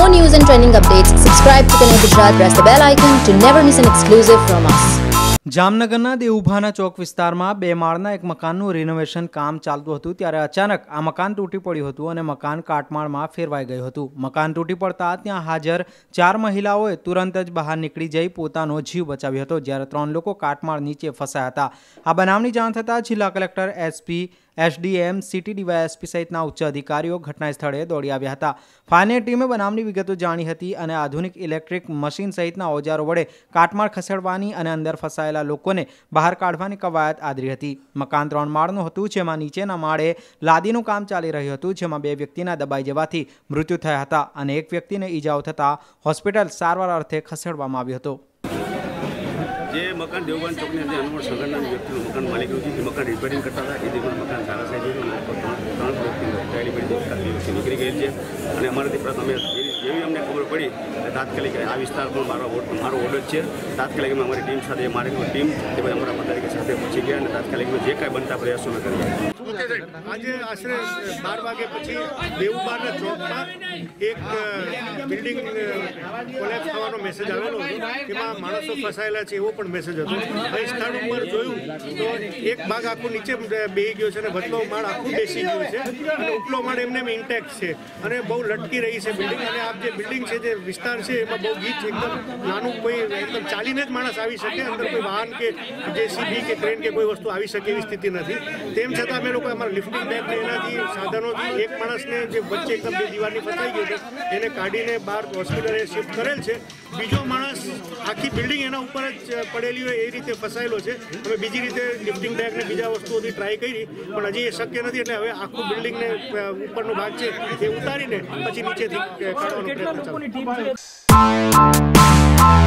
more news and trending updates, subscribe to Connect Gujarat, press the bell icon to never miss an exclusive from us. જામનગરના દેવુભાના ચોક વિસ્તારમાં 2 માળના એક મકાનનું renovation કામ ચાલતું હતું ત્યારે અચાનક આ મકાન તૂટી પડ્યું હતું અને મકાન કાટમાળમાં ફેરવાઈ ગયું હતું। મકાન તૂટી પડતા ત્યાં હાજર 4 મહિલાઓએ તુરંત જ બહાર નીકળી જઈ પોતાનો જીવ બચાવ્યો હતો જ્યારે 3 લોકો કાટમાળ નીચે ફસાયા હતા। આ બનાવની જાણ થતાં જિલ્લા collector SP SDM city DySP सहितना उच्च अधिकारीओ घटना स्थळे दौड़ी आव्या हता। फायरनी टीमे बनावनी विगतो जाणी हती अने आधुनिक इलेक्ट्रिक मशीन सहितना औजारो वडे काटमाळ खसेडवानी अने अंदर फसायेला लोकोने बहार काढवानी कवायत आदरी हती। मकान 3 माळनुं हतुं जेमां नीचेना माळे लादीनुं काम चाली रह्युं हतुं जेमां 2 व्यक्तिना दबाई जवाथी मृत्यु थया हता अने 1 व्यक्तिने ईजाओ थता होस्पिटल सारवार अर्थे खसेडवामां आव्यो हतो। जे मकान देवबान चौकनी अंदर अनमोल संगठन व्यक्ति मकान मालिक मकान रिपेरिंग करता था ये मकान सारा साइज व्यक्ति निकली गई है और अमराथी प्रत अमे जेवी अमने खबर पड़ी तात्कालिक आ विस्तार पर मारो ऑर्डर है। तात्कालिक में अमरी टीम साथ मारी टीम अमरा पदाधिकारी साथ पहुंची गया और तात्कालिक में जे कई बनता प्रयासों में करिया। आज आश्रे 12 वागे पछी देवबाना चौक पर एक बिल्डिंग कोलेप्स थवानो मेसेज आवेलो तेमां माणसो फसायेला छे एवो पण मेसेज हतो। અહીં સ્થળ ઉપર જોયું તો એક ભાગ આખો નીચે બેહી ગયો છે અને વચલો માળ આખું બેસી ગયું છે અને ઉપલો માળ એમને ઇન્ટેક્ટ છે અને બહુ લટકી રહી છે બિલ્ડિંગ અને આ જે બિલ્ડિંગ છે જે વિસ્તાર છે એમાં બહુ ગીચ એકદમ નાનું કોઈ એકદમ ચાલીને જ માણસ આવી શકે અંદર કોઈ વાહન કે જેસીબી કે ક્રેન કે કોઈ વસ્તુ આવી શકે એવી સ્થિતિ નથી। તેમ છતાં અમે લોકો અમારા લિફ્ટિંગ બેગ ને એનાથી સાધનોથી એક માણસને જે વચ્ચે એકદમ બે દીવારની ફસાઈ ગયો છે એને કાઢીને બહાર હોસ્પિટલે શિફ્ટ કરેલ છે। બીજો માણસ આખી બિલ્ડિંગ એના ઉપર જ પડેલી હોય એ રીતે ફસાયેલો છે। અમે બીજી રીતે લિફ્ટિંગ બેગ ને બીજા વસ્તુઓથી ટ્રાય કરી પણ હજી એ શક્ય નથી એટલે હવે આખું બિલ્ડિંગને ઉપરનો ભાગ છે એ ઉતારીને પછી નીચેથી કાઢવાનો પ્રયત્ન ચાલુ।